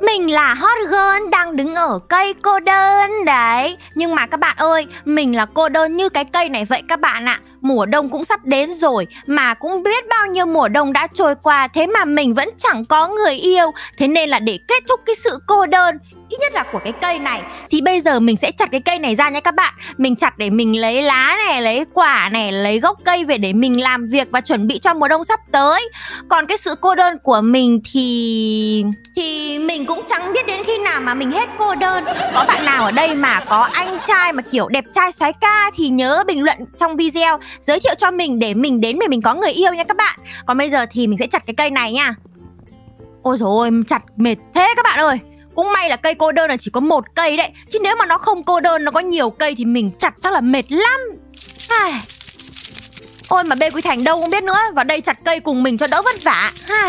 Mình là hot girl đang đứng ở cây cô đơn đấy. Nhưng mà các bạn ơi, mình là cô đơn như cái cây này vậy các bạn ạ. Mùa đông cũng sắp đến rồi, mà cũng biết bao nhiêu mùa đông đã trôi qua, thế mà mình vẫn chẳng có người yêu. Thế nên là để kết thúc cái sự cô đơn, ít nhất là của cái cây này, thì bây giờ mình sẽ chặt cái cây này ra nha các bạn. Mình chặt để mình lấy lá này, lấy quả này, lấy gốc cây về để mình làm việc và chuẩn bị cho mùa đông sắp tới. Còn cái sự cô đơn của mình thì mình cũng chẳng biết đến khi nào mà mình hết cô đơn. Có bạn nào ở đây mà có anh trai mà kiểu đẹp trai soái ca thì nhớ bình luận trong video, giới thiệu cho mình để mình đến để mình có người yêu nha các bạn. Còn bây giờ thì mình sẽ chặt cái cây này nha. Ôi dồi ôi, chặt mệt thế các bạn ơi. Cũng may là cây cô đơn là chỉ có một cây đấy, chứ nếu mà nó không cô đơn, nó có nhiều cây thì mình chặt chắc là mệt lắm. Ôi mà Bê Quy Thành đâu không biết nữa, vào đây chặt cây cùng mình cho đỡ vất vả.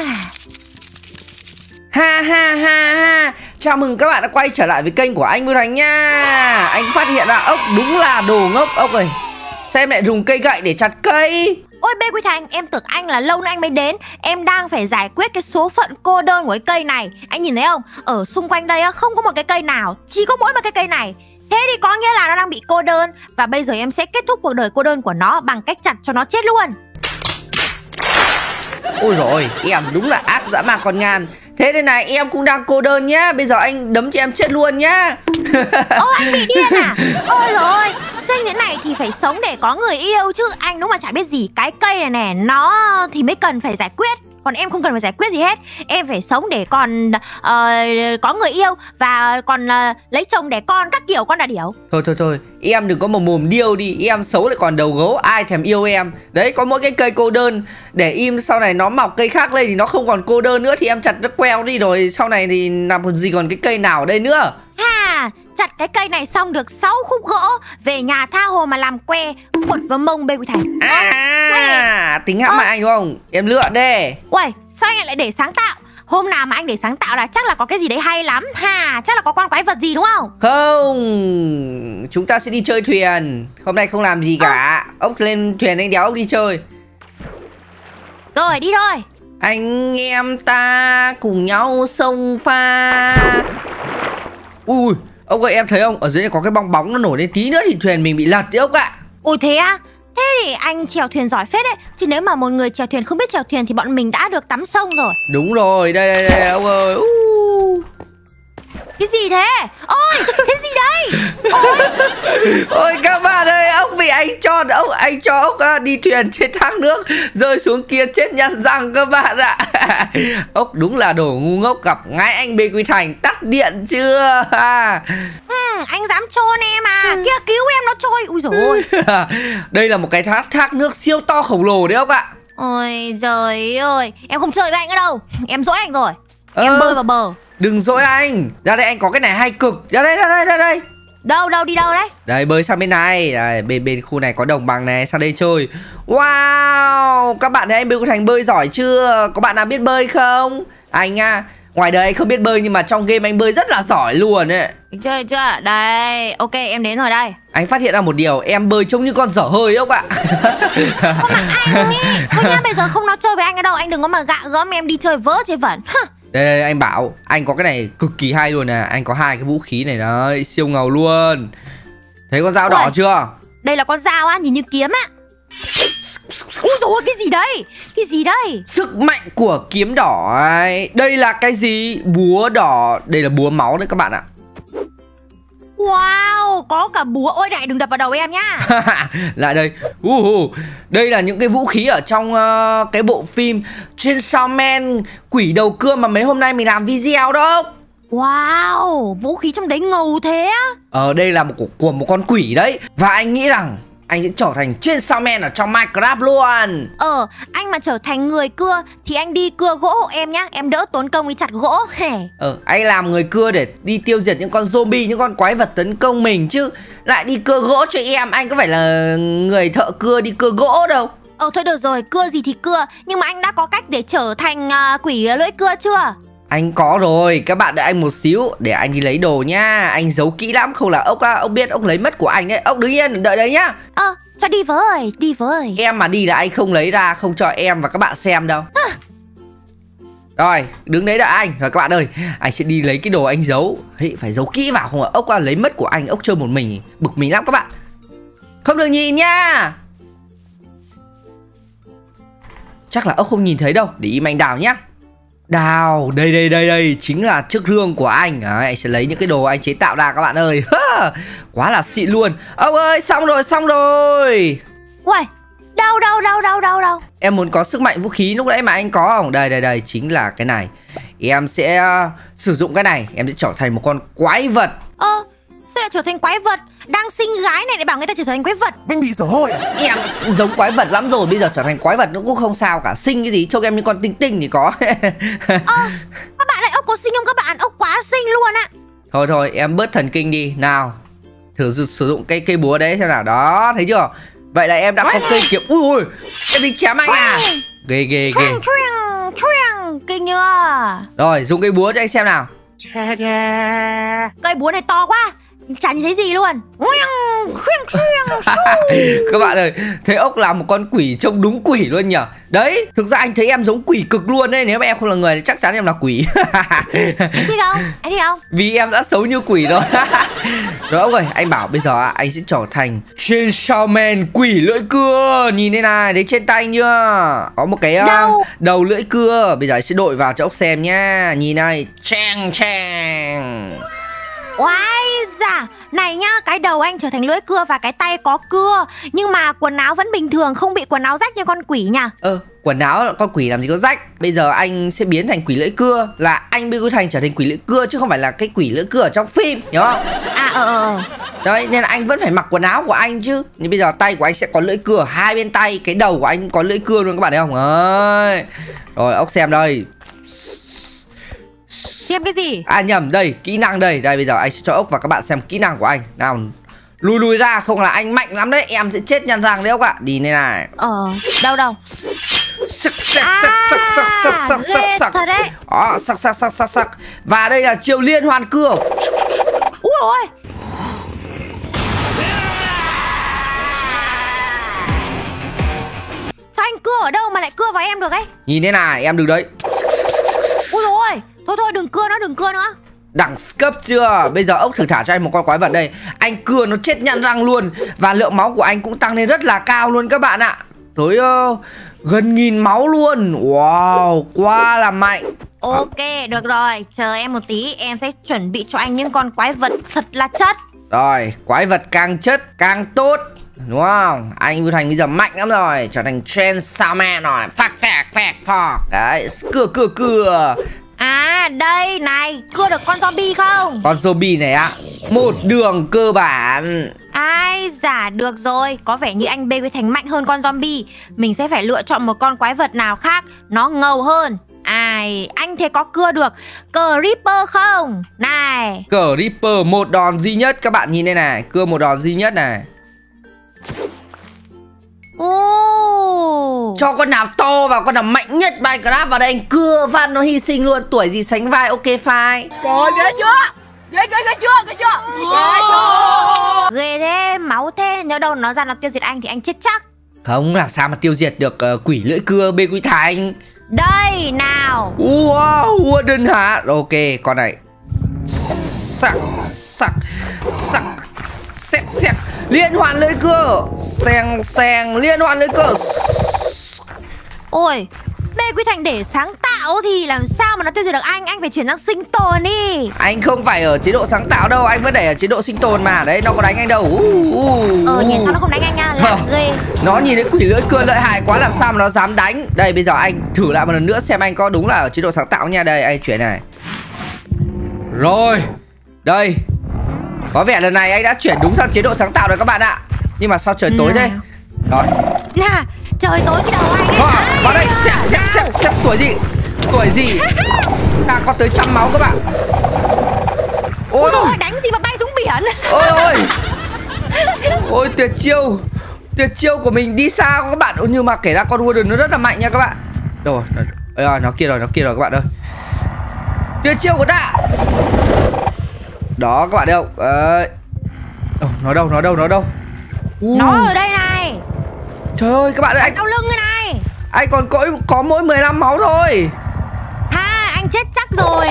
Ha ha ha ha. Chào mừng các bạn đã quay trở lại với kênh của anh Bưu Thành nha. Anh phát hiện ra ốc đúng là đồ ngốc ốc ơi. Sao em lại dùng cây gậy để chặt cây? Ôi Bê Quy Thành, em tưởng anh là lâu nữa anh mới đến. Em đang phải giải quyết cái số phận cô đơn của cái cây này. Anh nhìn thấy không? Ở xung quanh đây không có một cái cây nào, chỉ có mỗi một cái cây này. Thế thì có nghĩa là nó đang bị cô đơn. Và bây giờ em sẽ kết thúc cuộc đời cô đơn của nó bằng cách chặt cho nó chết luôn. Ôi rồi, em đúng là ác dã man con ngan. Thế đây này, em cũng đang cô đơn nhá. Bây giờ anh đấm cho em chết luôn nhá. Ô anh bị điên à? Ôi rồi, sinh thế này thì phải sống để có người yêu chứ. Anh đúng mà chả biết gì. Cái cây này nè, nó thì mới cần phải giải quyết. Còn em không cần phải giải quyết gì hết. Em phải sống để còn có người yêu. Và còn lấy chồng đẻ con các kiểu, con đã điểu. Thôi, em đừng có một mồm điêu đi. Em xấu lại còn đầu gấu, ai thèm yêu em. Đấy, có mỗi cái cây cô đơn. Để im sau này nó mọc cây khác lên thì nó không còn cô đơn nữa. Thì em chặt nó queo đi rồi sau này thì làm còn gì còn cái cây nào ở đây nữa. Chặt cái cây này xong được 6 khúc gỗ, về nhà tha hồ mà làm que, quật vào mông Bê Quy Thành. Tính hãm hại anh đúng không? Em lựa đi. Uầy, sao anh lại để sáng tạo? Hôm nào mà anh để sáng tạo là chắc là có cái gì đấy hay lắm. Chắc là có con quái vật gì đúng không? Không, chúng ta sẽ đi chơi thuyền. Hôm nay không làm gì cả. Ốc lên thuyền anh đéo ốc đi chơi. Rồi, đi thôi. Anh em ta cùng nhau xông pha. Ui, ông ơi em thấy không? Ở dưới này có cái bong bóng nó nổi lên tí nữa thì thuyền mình bị lật đấy ông ạ. Ôi thế á? Thế thì anh chèo thuyền giỏi phết đấy. Chứ nếu mà một người chèo thuyền không biết chèo thuyền thì bọn mình đã được tắm sông rồi. Đúng rồi, đây ông ơi. Cái gì thế? Ôi, cái gì đây? Ôi các bạn ơi, ốc bị anh cho ốc đi thuyền trên thác nước rơi xuống kia chết nhăn răng các bạn ạ. Ốc đúng là đồ ngu ngốc, gặp ngay anh Bê Quy Thành. Tắt điện chưa? Anh dám trôn em à? Kia cứu em nó trôi. Ui dồi ôi. Đây là một cái thác nước siêu to khổng lồ đấy ốc ạ. Ôi trời ơi, em không chơi với anh nữa đâu. Em dỗi anh rồi. Em bơi vào bờ. Đừng dỗi anh. Ra đây anh có cái này hay cực. Ra đây. Đâu đi đâu đấy? Đây bơi sang bên này. Đây, bên khu này có đồng bằng này, sang đây chơi. Wow, các bạn thấy anh Bê Quy Thành bơi giỏi chưa? Có bạn nào biết bơi không? Anh ngoài đời anh không biết bơi nhưng mà trong game anh bơi rất là giỏi luôn ấy. Chơi chưa? Đây, ok em đến rồi đây. Anh phát hiện ra một điều, em bơi trông như con dở hơi ông ạ. Không mà anh ý. Thôi nhá, bây giờ không nói chơi với anh ở đâu. Anh đừng có mà gạ gẫm em đi chơi vớ chơi vẩn. Đây anh bảo, anh có cái này cực kỳ hay luôn nè. Anh có 2 cái vũ khí này đấy, siêu ngầu luôn. Thấy con dao đỏ chưa? Đây là con dao á, nhìn như kiếm á. Úi dồi ôi, cái gì đây? Cái gì đây? Sức mạnh của kiếm đỏ ấy. Đây là cái gì? Búa đỏ. Đây là búa máu đấy các bạn ạ. Wow, có cả búa. Ôi này, đừng đập vào đầu em nhá. Lại đây. Đây là những cái vũ khí ở trong cái bộ phim Chainsaw Man, quỷ đầu cưa mà mấy hôm nay mình làm video đó. Wow, vũ khí trong đấy ngầu thế á. Đây là của một con quỷ đấy. Và anh nghĩ rằng anh sẽ trở thành Chainsaw Man ở trong Minecraft luôn. Anh mà trở thành người cưa thì anh đi cưa gỗ hộ em nhá. Em đỡ tốn công đi chặt gỗ. Anh làm người cưa để đi tiêu diệt những con zombie, những con quái vật tấn công mình chứ. Lại đi cưa gỗ cho em. Anh có phải là người thợ cưa đi cưa gỗ đâu. Thôi được rồi, cưa gì thì cưa. Nhưng mà anh đã có cách để trở thành quỷ lưỡi cưa chưa? Anh có rồi, các bạn đợi anh một xíu để anh đi lấy đồ nha. Anh giấu kỹ lắm, không là ốc biết ốc lấy mất của anh đấy. Ốc đứng yên, đợi đấy nhá. Cho đi với. Em mà đi là anh không lấy ra, không cho em và các bạn xem đâu. Rồi, đứng đấy đợi anh. Rồi các bạn ơi, anh sẽ đi lấy cái đồ anh giấu. Phải giấu kỹ vào không ạ? Ốc lấy mất của anh, ốc chơi một mình bực mình lắm các bạn. Không được nhìn nha. Chắc là ốc không nhìn thấy đâu. Để im anh đào nhá. Đào, đây chính là chiếc rương của anh. Đấy, anh sẽ lấy những cái đồ anh chế tạo ra các bạn ơi. Quá là xịn luôn. Ốc ơi, xong rồi. Ui, đâu. Em muốn có sức mạnh vũ khí lúc nãy mà anh có không? Đây, chính là cái này. Em sẽ sử dụng cái này. Em sẽ trở thành một con quái vật. Sao lại trở thành quái vật? Đang xinh gái này để bảo người ta trở thành quái vật. Mình bị dở hơi. Em giống quái vật lắm rồi. Bây giờ trở thành quái vật nó cũng không sao cả. Xinh cái gì, trông em như con tinh tinh thì có. Các bạn lại ốc có xinh không các bạn? Ốc quá xinh luôn ạ. Thôi em bớt thần kinh đi. Nào, thử sử dụng cây búa đấy xem nào. Đó, thấy chưa? Vậy là em đã có cây kiếm. Ui, em đi chém anh à? Ghê. Kinh chưa? Rồi, dùng cây búa cho anh xem nào. Cây búa này to quá, chả nhìn thấy gì luôn. Các bạn ơi, thấy ốc là một con quỷ trông đúng quỷ luôn nhỉ. Đấy, thực ra anh thấy em giống quỷ cực luôn đấy. Nếu mà em không là người thì chắc chắn em là quỷ. Anh thích không? Vì em đã xấu như quỷ rồi. Rồi ốc ơi, anh bảo bây giờ anh sẽ trở thành Chainsaw Man, quỷ lưỡi cưa. Nhìn đây này, đấy trên tay chưa? Có một cái đầu lưỡi cưa. Bây giờ anh sẽ đội vào cho ốc xem nhá. Nhìn này, chang. Oái da, này nhá, cái đầu anh trở thành lưỡi cưa và cái tay có cưa. Nhưng mà quần áo vẫn bình thường, không bị quần áo rách như con quỷ nha. Quần áo con quỷ làm gì có rách. Bây giờ anh sẽ biến thành quỷ lưỡi cưa. Là anh Bê Quy Thành trở thành quỷ lưỡi cưa, chứ không phải là cái quỷ lưỡi cưa ở trong phim, hiểu không? Đấy, nên là anh vẫn phải mặc quần áo của anh chứ. Nhưng bây giờ tay của anh sẽ có lưỡi cưa ở hai bên tay. Cái đầu của anh có lưỡi cưa luôn các bạn thấy không? Đấy. Rồi ốc xem đây. Xem cái gì? Nhầm, đây, kỹ năng đây. Đây, bây giờ anh sẽ cho ốc và các bạn xem kỹ năng của anh. Nào, lùi ra, không là anh mạnh lắm đấy. Em sẽ chết nhăn răng đấy ốc ạ. Đi đây này. Đâu Sắc thật đấy. Sắc. Và đây là chiêu liên hoàn cưa. Úi ôi. Sao anh cưa ở đâu mà lại cưa vào em được ấy? Nhìn thế này, em đừng đấy. Úi dồi, thôi đừng cưa nữa. Đẳng cấp chưa? Bây giờ ốc thử thả cho anh một con quái vật đây. Anh cưa nó chết nhăn răng luôn. Và lượng máu của anh cũng tăng lên rất là cao luôn các bạn ạ. Tới gần 1000 máu luôn. Wow, quá là mạnh. Ok, được rồi. Chờ em một tí, em sẽ chuẩn bị cho anh những con quái vật thật là chất. Rồi, quái vật càng chất càng tốt, đúng không? Anh Bưu Thành bây giờ mạnh lắm rồi. Trở thành Chainsaw Man rồi. Phạc. Đấy, cưa. Đây này, cưa được con zombie không? Con zombie này ạ, một đường cơ bản. Ai dạ, được rồi. Có vẻ như anh Bê Quy Thành mạnh hơn con zombie. Mình sẽ phải lựa chọn một con quái vật nào khác nó ngầu hơn. Anh thấy có cưa được Creeper không? Này, Creeper một đòn duy nhất. Các bạn nhìn đây này, cưa một đòn duy nhất này. Cho con nào to vào, con nào mạnh nhất Minecraft vào đây anh cưa phát nó hy sinh luôn. Tuổi gì sánh vai, ok fine. Trời ghê chưa? Ghê chưa? ghê thế, máu thế. Nhớ đâu nó ra nó tiêu diệt anh thì anh chết chắc. Không, làm sao mà tiêu diệt được quỷ lưỡi cưa Bê Quy Thành. Đây nào. Wow, wooden hả? Ok, con này. Sắc. Liên hoàn lưỡi cưa. Xeng liên hoàn lưỡi cưa. Ôi, Bê Quy Thành để sáng tạo thì làm sao mà nó tiêu diệt được anh? Anh phải chuyển sang sinh tồn đi. Anh không phải ở chế độ sáng tạo đâu, anh vẫn để ở chế độ sinh tồn mà. Đấy, nó có đánh anh đâu. Nhìn sao nó không đánh anh nha, làm ghê. Nó nhìn thấy quỷ lưỡi cưa lợi hại quá, làm sao mà nó dám đánh. Đây, bây giờ anh thử lại một lần nữa xem anh có đúng là ở chế độ sáng tạo nha. Đây, anh chuyển này. Rồi, đây. Có vẻ lần này anh đã chuyển đúng sang chế độ sáng tạo rồi các bạn ạ. Nhưng mà sao trời tối thế? Rồi. Nè, trời tối cái đầu anh ấy. Vào đây, xem tuổi gì. Ta có tới 100 máu các bạn. Ôi, đánh gì mà bay xuống biển. Ôi, tuyệt chiêu của mình đi xa các bạn. Nhưng mà kể ra con Warden nó rất là mạnh nha các bạn. Đâu rồi, nó kia rồi các bạn ơi. Tuyệt chiêu của ta. Đó các bạn thấy không? Nó đâu? Nó ở đây này. Trời ơi các bạn ơi, anh sau lưng cái này. anh còn có mỗi 15 máu thôi. chết chắc rồi.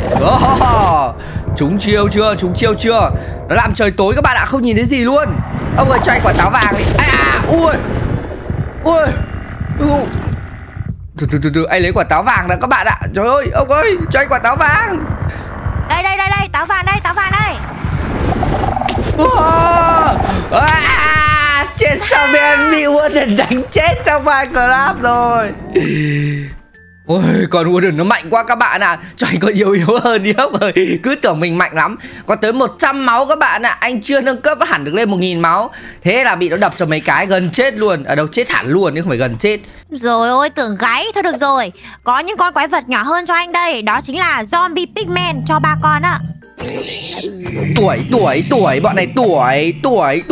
Chúng chiêu chưa? Chúng chiêu chưa? Nó làm trời tối các bạn ạ, không nhìn thấy gì luôn. Ông ơi cho anh quả táo vàng đi. Ui. Từ anh lấy quả táo vàng đã các bạn ạ. Trời ơi, ông ơi, cho anh quả táo vàng. Đây, táo vàng đây. Chết sao bên bị Warden đánh chết trong Minecraft rồi. Ôi, còn Warden nó mạnh quá các bạn ạ. Cho anh còn yếu hơn đi ốc ơi. Cứ tưởng mình mạnh lắm. Có tới 100 máu các bạn ạ. Anh chưa nâng cấp hẳn được lên 1000 máu. Thế là bị nó đập cho mấy cái gần chết luôn. Ở đâu chết hẳn luôn chứ không phải gần chết. Rồi ôi, tưởng gáy. Thôi được rồi. Có những con quái vật nhỏ hơn cho anh đây. Đó chính là zombie pigman cho 3 con ạ. Tuổi bọn này tuổi.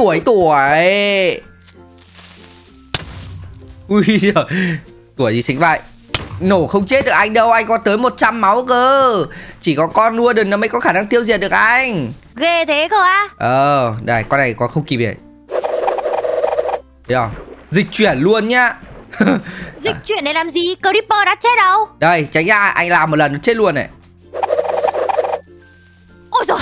Ui giời. Tuổi gì xính vậy. Nổ không chết được anh đâu, anh có tới 100 máu cơ. Chỉ có con Warden nó mới có khả năng tiêu diệt được anh. Ghê thế cơ á. Đây, con này có không kịp vậy. Thấy không? Dịch chuyển luôn nhá. Dịch chuyển để làm gì? Creeper đã chết đâu. Đây, tránh ra, anh làm một lần nó chết luôn này. Ôi giời.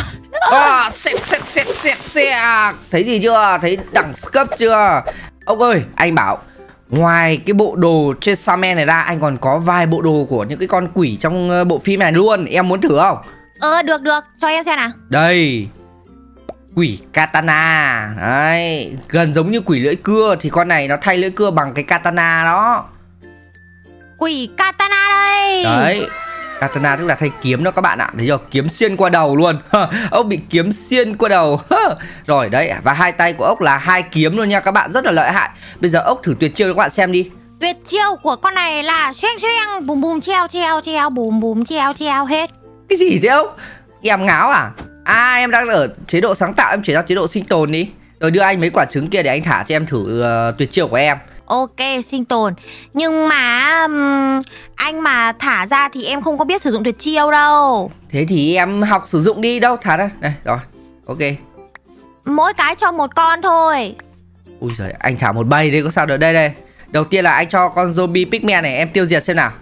Xẹt. Thấy gì chưa? Thấy đẳng cấp chưa? Ông ơi, anh bảo ngoài cái bộ đồ trên Shaman này ra, anh còn có vài bộ đồ của những cái con quỷ trong bộ phim này luôn. Em muốn thử không? Được, cho em xem nào. Đây, quỷ katana. Đấy, gần giống như quỷ lưỡi cưa. Thì con này nó thay lưỡi cưa bằng cái katana đó. Quỷ katana đây. Đấy, katana tức là thay kiếm đó các bạn ạ. Thấy chưa? Kiếm xuyên qua đầu luôn. Ốc bị kiếm xuyên qua đầu. Rồi đấy, và hai tay của ốc là 2 kiếm luôn nha các bạn, rất là lợi hại. Bây giờ ốc thử tuyệt chiêu cho các bạn xem đi. Tuyệt chiêu của con này là xoeng bùm bùm treo bùm treo hết. Cái gì thế ốc? Em ngáo à? Em đang ở chế độ sáng tạo, em chuyển sang chế độ sinh tồn đi. Rồi đưa anh mấy quả trứng kia để anh thả cho em thử tuyệt chiêu của em. Ok, sinh tồn. Nhưng mà anh mà thả ra thì em không có biết sử dụng tuyệt chiêu đâu. Thế thì em học sử dụng đi. Đâu, thả ra. Đây, rồi, ok. Mỗi cái cho 1 con thôi. Ui giời, anh thả một bầy đây có sao được. Đây. Đầu tiên là anh cho con zombie pigman này em tiêu diệt xem nào.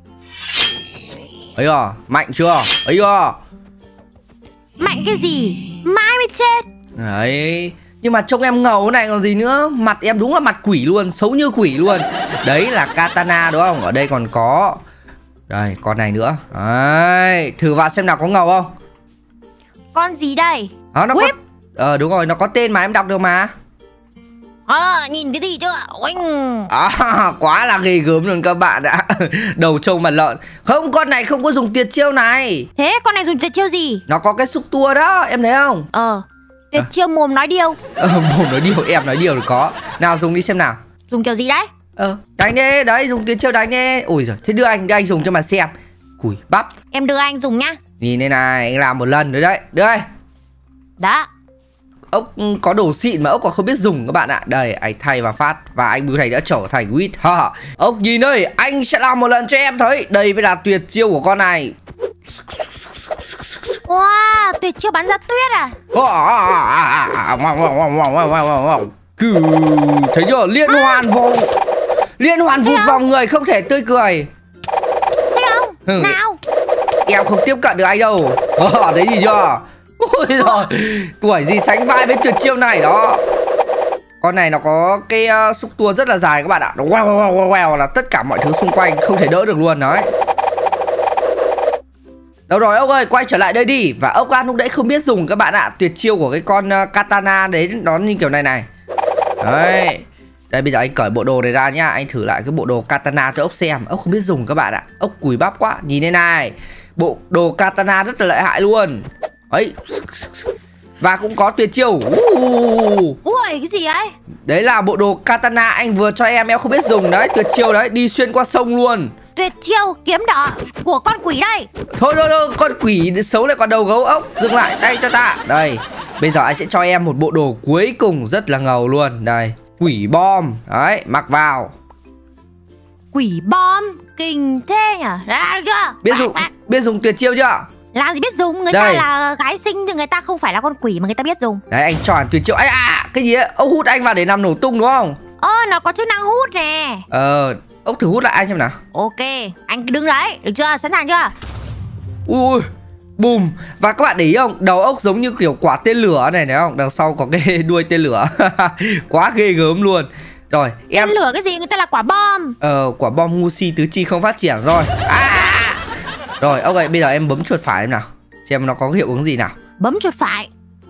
Ấy à, mạnh chưa? Ấy à. Mạnh cái gì? Mãi mới chết. Đấy. Nhưng mà trông em ngầu này còn gì nữa. Mặt em đúng là mặt quỷ luôn, xấu như quỷ luôn. Đấy là katana đúng không? Ở đây còn có. Đây, con này nữa. Đấy, thử vào xem nào có ngầu không? Con gì đây? Nó Whip. có... đúng rồi, nó có tên mà em đọc được mà. Nhìn thấy gì chưa? Oanh. Quá là ghê gớm luôn các bạn ạ. Đầu trâu mặt lợn. Không, con này không có dùng tuyệt chiêu này. Thế con này dùng tuyệt chiêu gì? Nó có cái xúc tua đó, em thấy không? Tuyệt chiêu mồm nói điêu. Mồm nói điêu, em nói điêu thì có. Nào dùng đi xem nào. Dùng kiểu gì đấy? Đánh đi, đấy, dùng tuyệt chiêu đánh đi. Ui giời, thế đưa anh dùng cho mà xem. Cùi bắp. Em đưa anh dùng nhá. Nhìn đây này, anh làm một lần rồi đấy. Đưa đây. Đó. Ốc có đồ xịn mà ốc còn không biết dùng các bạn ạ. Đây, anh thay vào phát. Và anh Bưu Thành đã trở thành Wit. Ốc nhìn đây, anh sẽ làm một lần cho em thấy. Đây mới là tuyệt chiêu của con này. Wow, tuyệt chiêu bắn ra tuyết à? Thấy chưa? Liên hoàn vụt vào người không thể tươi cười. Thấy không? Nào. Em không tiếp cận được anh đâu. Thấy gì chưa? Ôi giời, tuổi gì sánh vai với tuyệt chiêu này đó. Con này nó có cái xúc tua rất là dài các bạn ạ. Nó wow là tất cả mọi thứ xung quanh không thể đỡ được luôn đấy. Đâu rồi ốc ơi, quay trở lại đây đi. Và ốc ăn lúc nãy không biết dùng các bạn ạ. Tuyệt chiêu của cái con katana đấy nó như kiểu này này. Đấy. Đây bây giờ anh cởi bộ đồ này ra nhá. Anh thử lại cái bộ đồ katana cho ốc xem. Ốc không biết dùng các bạn ạ. Ốc cùi bắp quá. Nhìn đây này. Bộ đồ katana rất là lợi hại luôn. Ấy. Và cũng có tuyệt chiêu. Ui, cái gì ấy? Đấy là bộ đồ katana anh vừa cho em không biết dùng đấy. Tuyệt chiêu đấy, đi xuyên qua sông luôn. Tuyệt chiêu kiếm đỏ của con quỷ đây. Thôi, con quỷ xấu lại còn đầu gấu ốc. Dừng lại, đây cho ta. Đây, bây giờ anh sẽ cho em một bộ đồ cuối cùng rất là ngầu luôn. Đây, quỷ bom. Đấy, mặc vào. Quỷ bom, kinh thế nhỉ? Được chưa? Biết dùng tuyệt chiêu chưa? Làm gì biết dùng, người ta là gái xinh thì người ta không phải là con quỷ mà người ta biết dùng. Đấy, anh cho tuyệt chiêu. Cái gì ấy? Ông hút anh vào để làm nổ tung đúng không? Nó có chức năng hút nè. Ốc thử hút lại anh xem nào. Ok, anh đứng đấy, được chưa? Sẵn sàng chưa? Ui, bùm. Và các bạn để ý không, đầu ốc giống như kiểu quả tên lửa này, thấy không? Đằng sau có cái đuôi tên lửa. Quá ghê gớm luôn. Rồi em Tên lửa cái gì, người ta là quả bom. Quả bom ngu si tứ chi không phát triển rồi. Rồi ok, bây giờ em bấm chuột phải em nào, xem nó có hiệu ứng gì nào. Bấm chuột phải.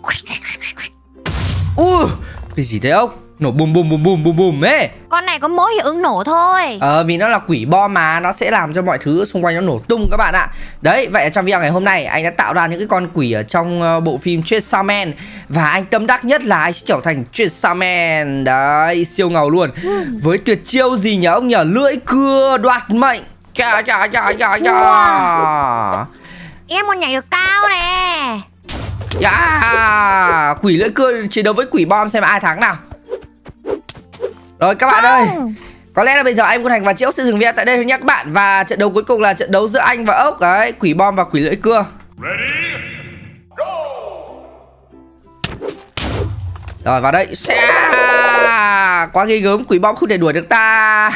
Cái gì thế ốc? Nổ bùm bùm bùm bùm bùm bùm ấy. Con này có mỗi hiệu ứng nổ thôi. Vì nó là quỷ bom mà, nó sẽ làm cho mọi thứ xung quanh nó nổ tung các bạn ạ. Đấy, vậy ở trong video ngày hôm nay anh đã tạo ra những cái con quỷ ở trong bộ phim Chainsaw Man. Và anh tâm đắc nhất là anh sẽ trở thành Chainsaw Man. Đấy, siêu ngầu luôn. Với tuyệt chiêu gì nhỉ ông nhỉ? Lưỡi cưa đoạt mệnh. Chà. Em còn nhảy được cao nè. Quỷ lưỡi cưa chiến đấu với quỷ bom xem ai thắng nào. Rồi các bạn ơi, có lẽ là bây giờ anh Quân Thành và chị Ốc sẽ dừng video tại đây thôi nhé các bạn. Và trận đấu cuối cùng là trận đấu giữa anh và Ốc đấy, quỷ bom và quỷ lưỡi cưa. Rồi vào đây. Quá ghê gớm, quỷ bom không thể đuổi được ta.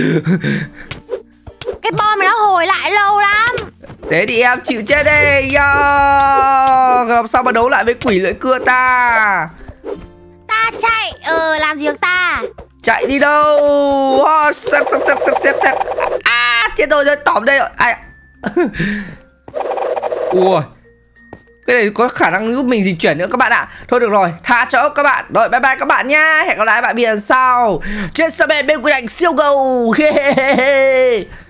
Cái bom này nó hồi lại lâu lắm. Thế thì em chịu chết đi. Làm sao mà đấu lại với quỷ lưỡi cưa ta. Ta chạy, làm gì được ta. Chạy đi đâu. Chết rồi, tỏm đây rồi. Ui, cái này có khả năng giúp mình di chuyển nữa các bạn ạ. Thôi được rồi, tha cho Ốc các bạn. Rồi bye bye các bạn nhá. Hẹn gặp lại các bạn bây giờ sau Chainsaw Man bên Quân Thành siêu ngầu.